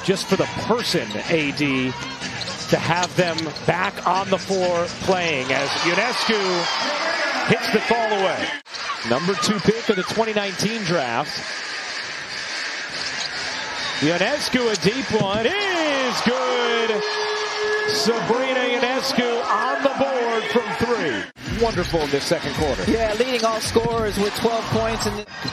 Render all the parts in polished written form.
just for the person, AD, to have them back on the floor playing as Ionescu hits the fall away. Number 2 pick of the 2019 draft. Ionescu, a deep one, is good. Sabrina Ionescu on the board from 3. Wonderful in this second quarter. Yeah, leading all scorers with 12 points.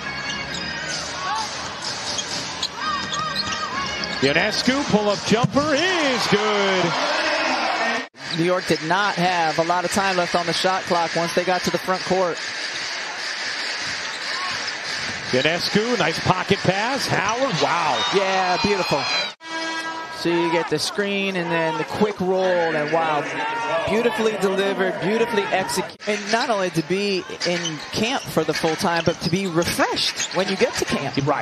Ionescu, pull-up jumper is good. New York did not have a lot of time left on the shot clock once they got to the front court. Ionescu, nice pocket pass. Howard, wow. Yeah, beautiful. So you get the screen and then the quick roll, and wow, beautifully delivered, beautifully executed. And not only to be in camp for the full time, but to be refreshed when you get to camp. Right.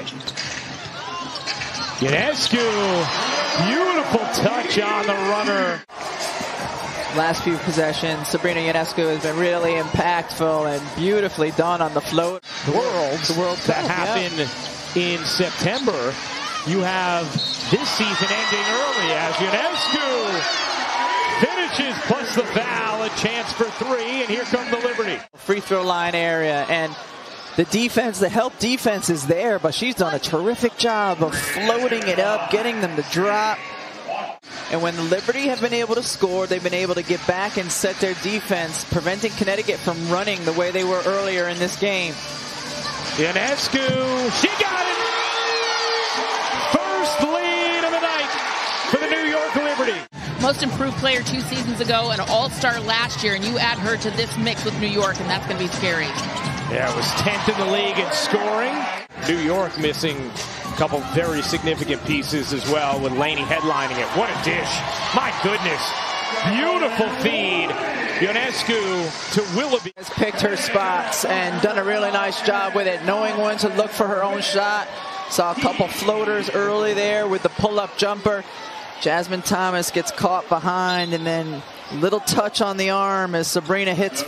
Ionescu, beautiful touch on the runner. Last few possessions, Sabrina Ionescu has been really impactful and beautifully done on the float. The World Cup that happened in September. You have this season ending early as Ionescu finishes plus the foul, a chance for 3, and here come the Liberty. Free throw line area, and the defense, the help defense is there, but she's done a terrific job of floating it up, getting them to drop. And when the Liberty have been able to score, they've been able to get back and set their defense, preventing Connecticut from running the way they were earlier in this game. Ionescu, she got it! First lead of the night for the New York Liberty. Most improved player 2 seasons ago, an all-star last year, and you add her to this mix with New York, and that's going to be scary. Yeah, it was 10th in the league in scoring. New York missing a couple very significant pieces as well, with Laney headlining it. What a dish. My goodness. Beautiful feed. Ionescu to Willoughby. Has picked her spots and done a really nice job with it, knowing when to look for her own shot. Saw a couple floaters early there with the pull-up jumper. Jasmine Thomas gets caught behind, and then little touch on the arm as Sabrina hits.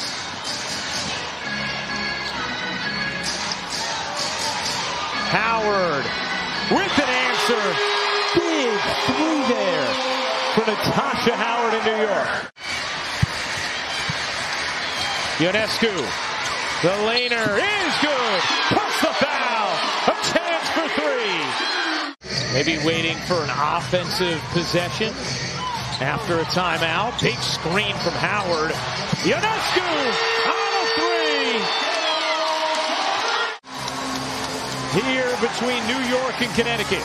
Howard with an answer. Big 3 there for Natasha Howard in New York. Ionescu, the laner is good. Plus the foul. A chance for 3. Maybe waiting for an offensive possession after a timeout. Big screen from Howard. Ionescu on a 3. Here between New York and Connecticut.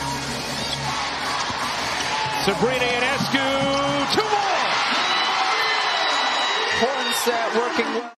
Sabrina Ionescu, 2 more. Important set, working well.